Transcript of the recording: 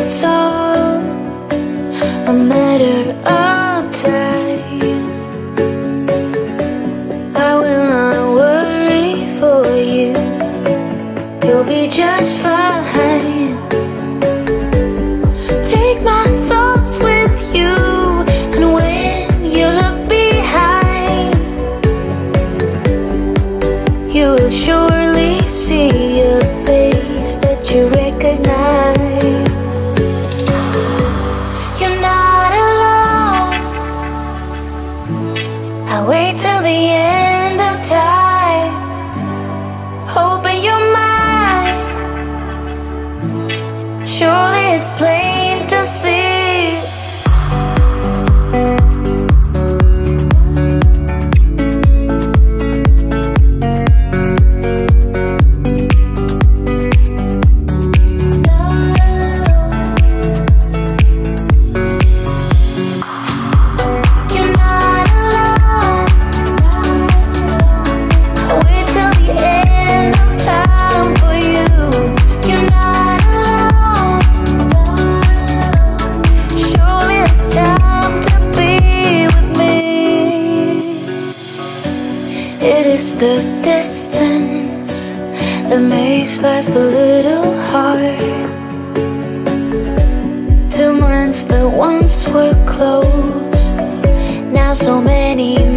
it's all a matter of time. I will not worry for you, you'll be just fine. Take my thoughts with you, and when you look behind, you will surely see a face that you recognize. You're not alone. I'll wait till the end of time. Open your mind. Surely it's plain to see. It's the distance that makes life a little hard. 2 months that once were close, now so many